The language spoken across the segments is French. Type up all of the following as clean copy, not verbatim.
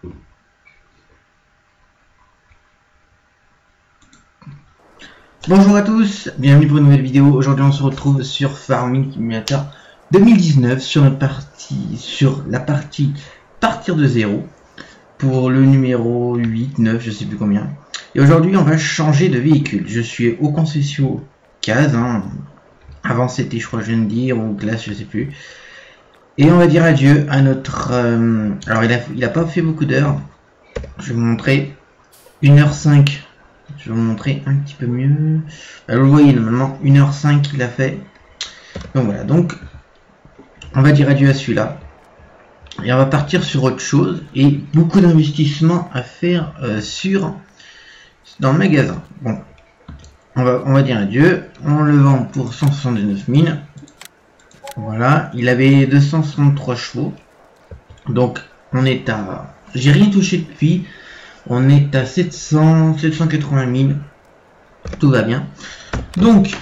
Bonjour à tous, bienvenue pour une nouvelle vidéo. Aujourd'hui on se retrouve sur Farming Simulator 2019 sur la partie partir de zéro pour le numéro 8, 9, je sais plus combien. Et aujourd'hui on va changer de véhicule. Je suis au concession Case, avant c'était je crois je viens de dire, ou classe je sais plus. Et on va dire adieu à notre... alors il a pas fait beaucoup d'heures. Je vais vous montrer 1h05. Je vais vous montrer un petit peu mieux. Alors, vous voyez normalement 1h05 il a fait. Donc voilà, donc on va dire adieu à celui-là. Et on va partir sur autre chose. Et beaucoup d'investissements à faire dans le magasin. Bon, on va dire adieu. On le vend pour 179 000. Voilà, il avait 263 chevaux. Donc on est à... J'ai rien touché depuis. On est à 780 000. Tout va bien. Donc,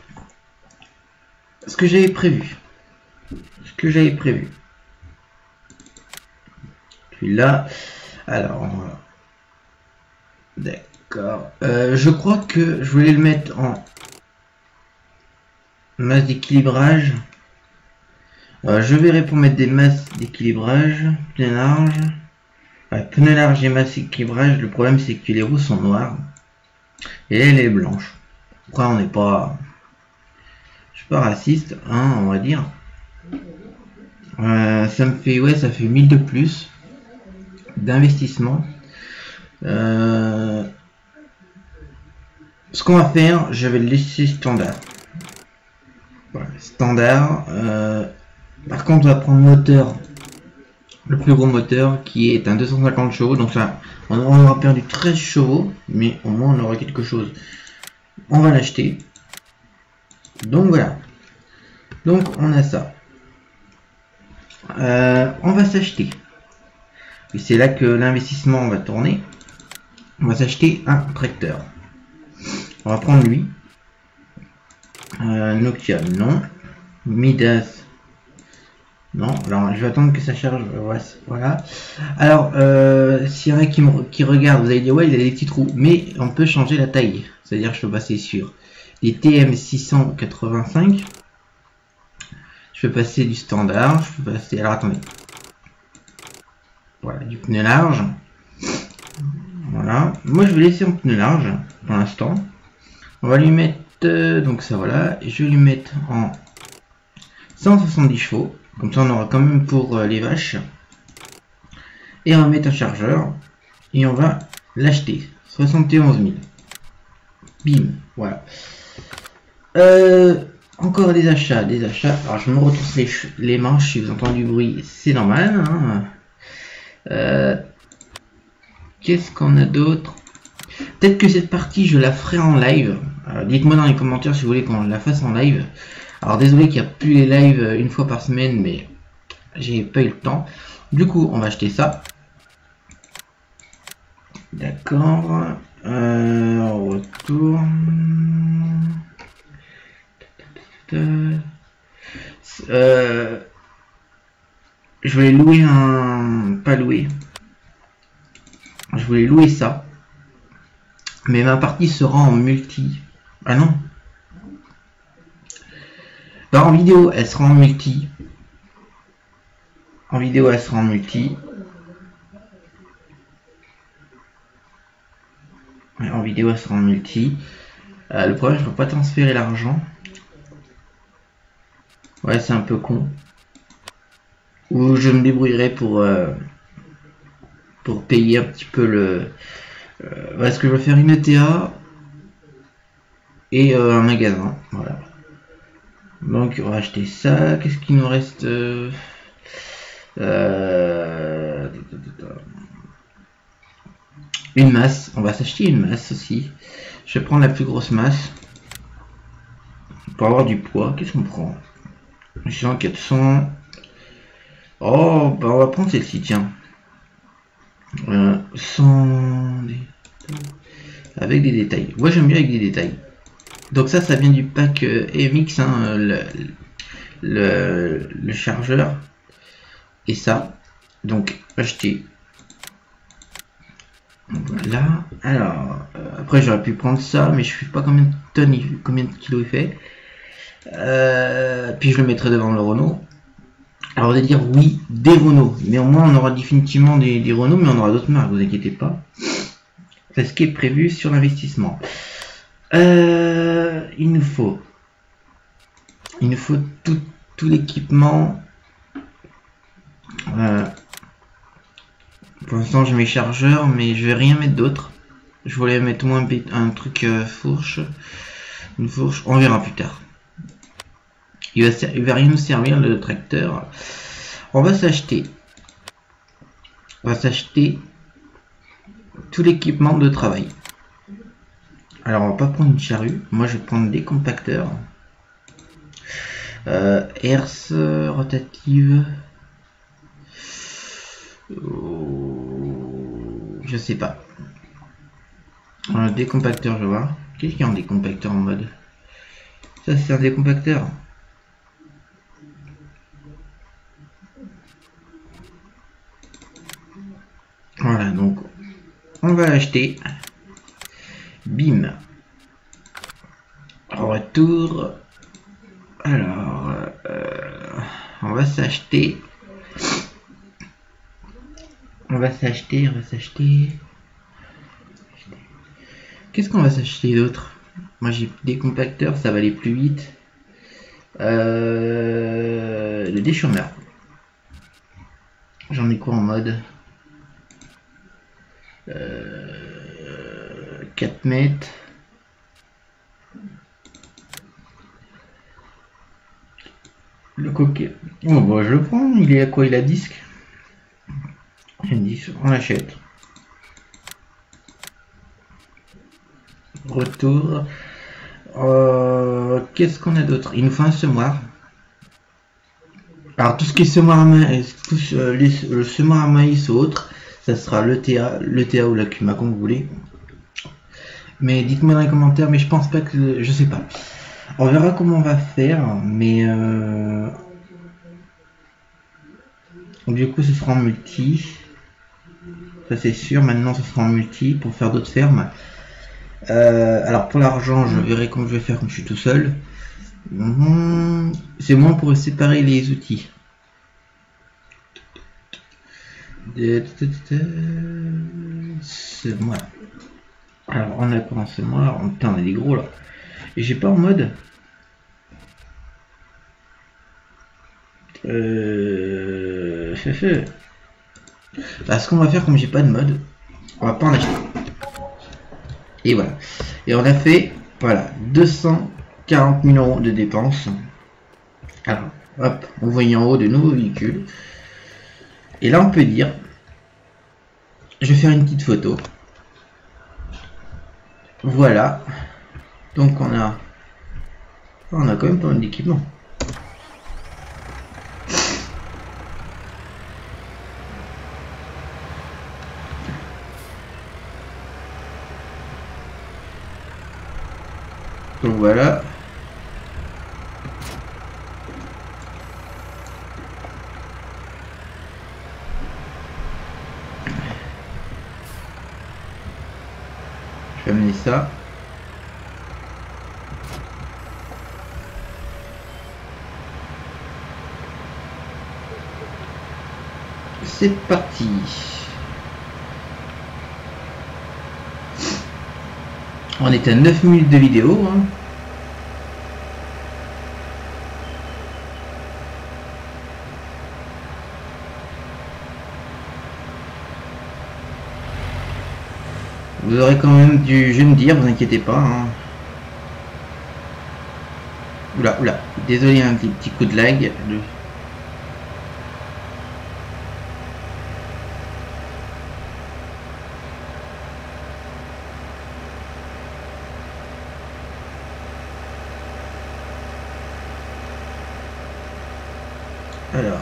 ce que j'avais prévu. Puis là, alors, d'accord. Je crois que je voulais le mettre en masse d'équilibrage. Je verrai pour mettre des masses d'équilibrage. Plein large. Pneu large et masse équilibrage, le problème c'est que les roues sont noires et elle est blanche. Après on n'est pas, je suis pas raciste, on va dire. Ça me fait, ouais, ça fait 1000 de plus d'investissement. Ce qu'on va faire, je vais le laisser standard. Voilà, standard. Par contre on va prendre moteur. Le plus gros moteur qui est un 250 chevaux, donc ça on aura perdu 13 chevaux, mais au moins on aura quelque chose. On va l'acheter. Donc voilà. Donc on a ça. On va s'acheter. Et c'est là que l'investissement va tourner. On va s'acheter un tracteur. On va prendre lui. Nokia, non. Midas. Non, alors je vais attendre que ça charge. Voilà. Alors, s'il y en a qui regardent, vous allez dire ouais, il a des petits trous, mais on peut changer la taille. C'est-à-dire, je peux passer sur des TM685. Je peux passer du standard. Je peux passer. Alors attendez. Voilà, du pneu large. Voilà. Moi, je vais laisser en pneu large pour l'instant. On va lui mettre donc ça voilà. Et je vais lui mettre en 170 chevaux. Comme ça on aura quand même pour les vaches. Et on va mettre un chargeur. Et on va l'acheter. 71 000. Bim. Voilà. Encore des achats. Alors je me retrousse les manches. Si vous entendez du bruit, c'est normal. Qu'est-ce qu'on a d'autre? Peut-être que cette partie je la ferai en live. Dites-moi dans les commentaires si vous voulez qu'on la fasse en live. Alors désolé qu'il n'y a plus les lives une fois par semaine, mais j'ai pas eu le temps. Du coup, on va acheter ça. D'accord. On retourne. Je voulais louer un... Pas louer. Je voulais louer ça. Mais ma partie sera en multi. Ah non. Alors, en vidéo, elle sera en multi. Le problème, je peux pas transférer l'argent. Ouais, c'est un peu con. Ou je me débrouillerai pour payer un petit peu le... parce que je vais faire une ETA et un magasin. Voilà. Donc on va acheter ça. Qu'est-ce qu'il nous reste? Une masse. On va s'acheter une masse aussi. Je vais prendre la plus grosse masse pour avoir du poids. Qu'est-ce qu'on prend? 400. Oh, bah on va prendre celle-ci, tiens. 100 avec des détails. Moi j'aime bien avec des détails. Donc ça vient du pack MX, hein, le chargeur. Et ça, donc acheter Voilà. Alors, après j'aurais pu prendre ça, mais je sais pas combien de tonnes, combien de kilos il fait. Puis je le mettrai devant le Renault. Alors on va dire oui, des Renault, mais au moins on aura définitivement des Renault, mais on aura d'autres marques, vous inquiétez pas. C'est ce qui est prévu sur l'investissement. Il nous faut tout l'équipement. Pour l'instant j'ai mes chargeurs, mais je vais rien mettre d'autre. Je voulais mettre moins un truc fourche, une fourche, on verra plus tard. Il va rien nous servir le tracteur. On va s'acheter tout l'équipement de travail. Alors on va pas prendre une charrue, moi je vais prendre des compacteurs. Herse rotative. Je sais pas. Des compacteurs, je vois. Qu'est-ce qu'il y a en décompacteur en mode? Ça c'est un décompacteur. Voilà, donc on va l'acheter. Bim. Retour. Alors, on va s'acheter. Qu'est-ce qu'on va s'acheter d'autre? Moi j'ai des compacteurs, ça va aller plus vite. Le déchômeur. J'en ai quoi en mode 4 mètres. Le coquet. Oh bah je le prends, il est à quoi? Il a disque. On l'achète. Retour. Qu'est-ce qu'on a d'autre? Il nous faut un semoir. Alors tout ce qui est semoir à maïs, le semoir à maïs ou autre, ça sera le TA ou la Kuma comme vous voulez. Mais dites-moi dans les commentaires, mais je pense pas que... Je sais pas. On verra comment on va faire, mais... Du coup ce sera en multi. Ça c'est sûr, maintenant ce sera en multi pour faire d'autres fermes. Alors pour l'argent, je verrai comment je vais faire quand je suis tout seul. C'est moins pour séparer les outils. C'est moi. Alors on a commencé moi. Putain, on a des gros là. Et j'ai pas en mode. Bah, ce qu'on va faire, comme j'ai pas de mode, on va pas en acheter. Et voilà. Et on a fait, voilà, 240 000 € de dépenses. Alors, hop, on voit en haut de nouveaux véhicules. Et là, on peut dire, je vais faire une petite photo. Voilà. Donc, on a quand même pas mal d'équipement. Donc voilà. Je vais amener ça. C'est parti. On est à 9 minutes de vidéo. Hein. Vous aurez quand même du... Je vais me dire, vous inquiétez pas. Hein. Oula, oula. Désolé, un petit coup de lag. Alors.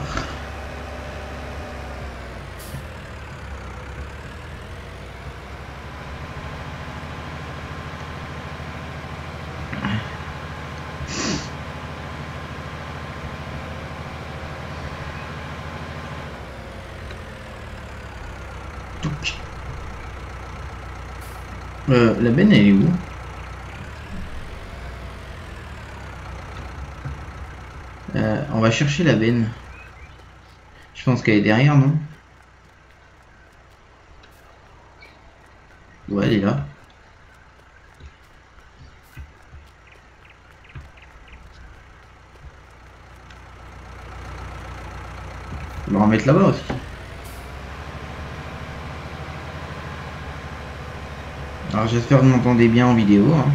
La benne elle est où? On va chercher la benne. Je pense qu'elle est derrière, non? Ouais, elle est là. On va en mettre là-bas aussi. Alors j'espère que vous m'entendez bien en vidéo. Hein.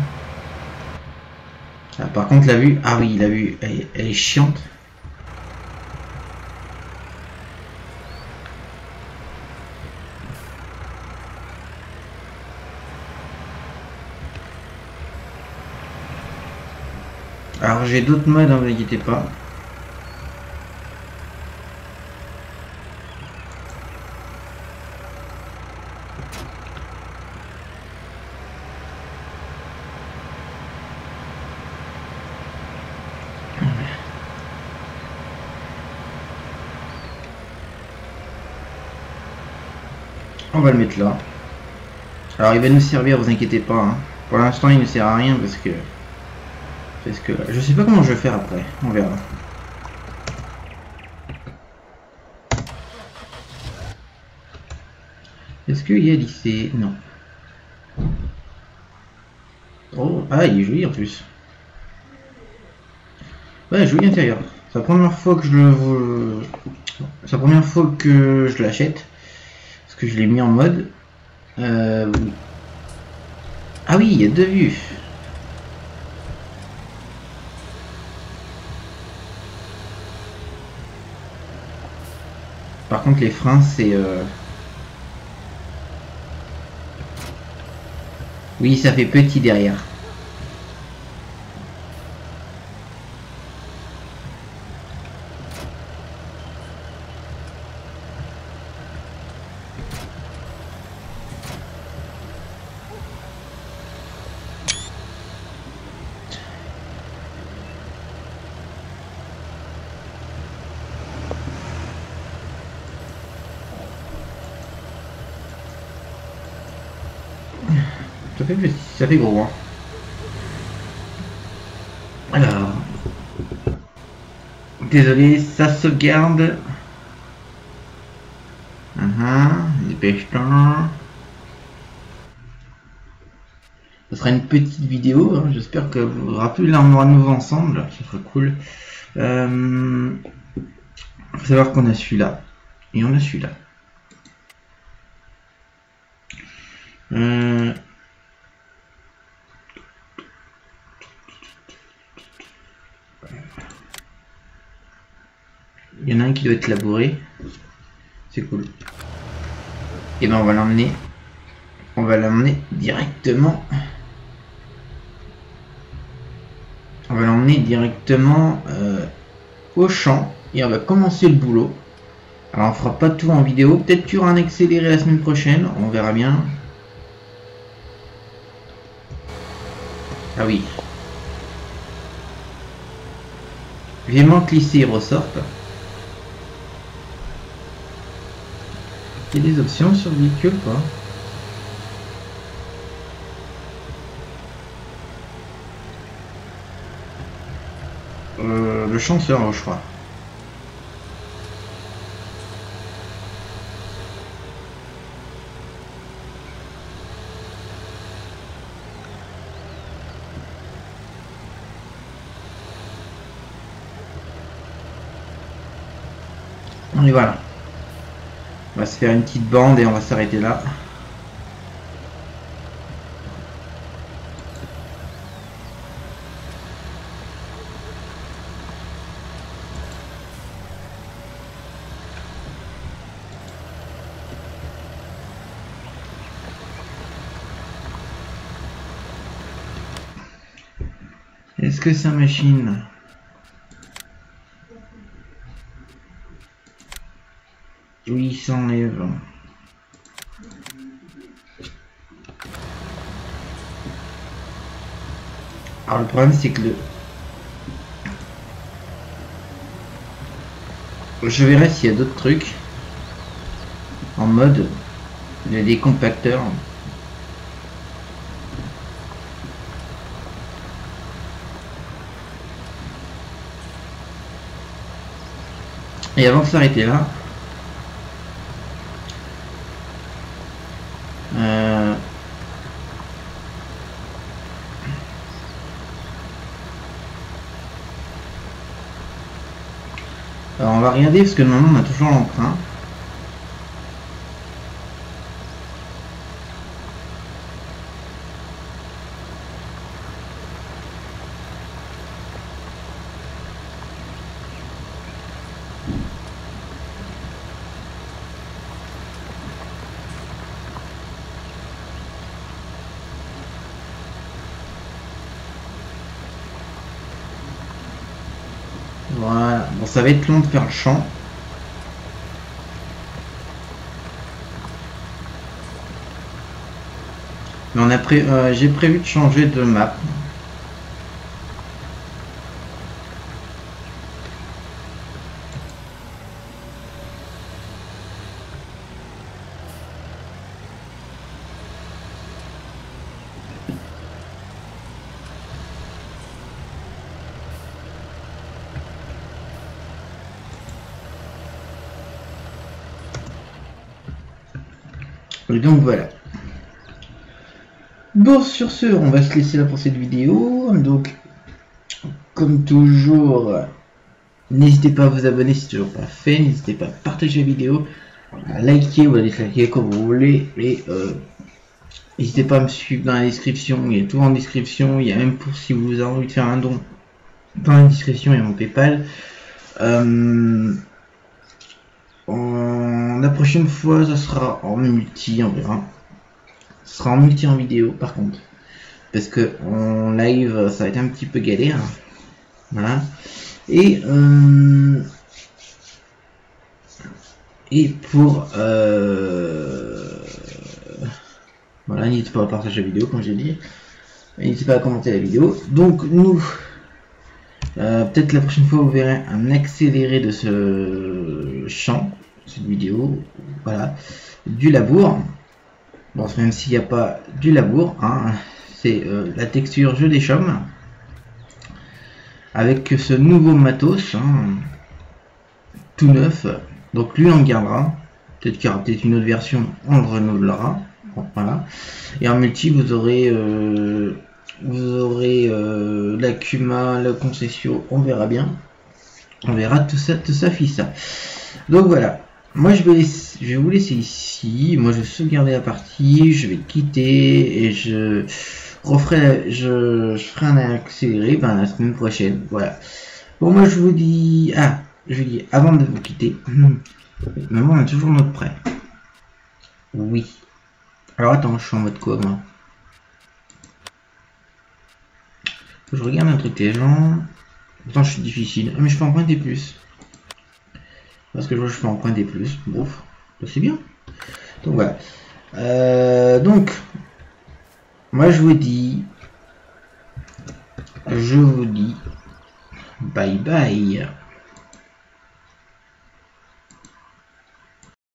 Ah, par contre la vue, ah oui la vue, elle est chiante. Alors j'ai d'autres modes, ne vous inquiétez pas. On va le mettre là. Alors il va nous servir, vous inquiétez pas. Hein. Pour l'instant il ne sert à rien parce que je sais pas comment je vais faire après. On verra. Est-ce qu'il y a lycée? Non. Oh, ah il est joli en plus. Ouais, joli intérieur. C'est la première fois que je l'achète. Parce que je l'ai mis en mode. Ah oui, il y a deux vues. Par contre, les freins, c'est... Oui, ça fait petit derrière. Ça fait gros. Hein. Alors, désolé, ça sauvegarde. Dépêche-toi. Ce sera une petite vidéo. Hein. J'espère que vous vous rappelez là, on aura nouveau ensemble. Ça serait cool. Faut savoir qu'on a celui-là et on a celui-là. Il y en a un qui doit être labouré. C'est cool. Et ben on va l'emmener. On va l'emmener directement. On va l'emmener directement au champ. Et on va commencer le boulot. Alors on fera pas tout en vidéo. Peut-être qu'il y aura un accéléré la semaine prochaine. On verra bien. Ah oui. Vivement que lycée ressorte. Il y a des options sur le véhicule quoi. Le chanceur je crois. Et voilà. On va se faire une petite bande et on va s'arrêter là. Est-ce que c'est une machine? Oui, il s'enlève. Alors le problème c'est que je verrai s'il y a d'autres trucs en mode des compacteurs. Et avant de s'arrêter là, alors on va regarder parce que normalement on a toujours l'emprunt. Voilà, bon ça va être long de faire le champ. Mais on a j'ai prévu de changer de map. Et donc voilà. Bon, sur ce, on va se laisser là pour cette vidéo. Donc, comme toujours, n'hésitez pas à vous abonner si ce n'est toujours pas fait. N'hésitez pas à partager la vidéo, à liker ou à disliker comme vous voulez. Et n'hésitez pas à me suivre dans la description. Il y a tout en description. Il y a même pour si vous avez envie de faire un don. Dans la description, il y a mon PayPal. La prochaine fois, ça sera en multi, on verra. Ce sera en multi en vidéo par contre. Parce que en live, ça va être un petit peu galère. Voilà. Et pour... voilà, n'hésitez pas à partager la vidéo comme j'ai dit. N'hésitez pas à commenter la vidéo. Donc nous... peut-être la prochaine fois vous verrez un accéléré de ce champ, cette vidéo, voilà, du labour. Bon, même s'il n'y a pas du labour, hein, c'est la texture jeu des chaumes avec ce nouveau matos, hein, tout neuf. Donc lui on le gardera. Peut-être qu'il y aura peut-être une autre version, on le renouvelera. Bon, voilà. Et en multi vous aurez l'Akuma, la concession, on verra bien. On verra tout ça, ça. Donc voilà. Moi je vais vous laisser ici. Moi je vais sauvegarder la partie, je vais quitter et je ferai un accéléré la semaine prochaine. Voilà. Bon moi je vous dis. Ah, je vous dis avant de vous quitter. Maman on a toujours notre prêt. Oui. Alors attends, je suis en mode quoi moi? Je regarde un truc les gens. Attends, je suis difficile. Mais je peux emprunter plus. Parce que je peux emprunter plus. Bon, c'est bien. Donc voilà. Donc, moi je vous dis bye bye.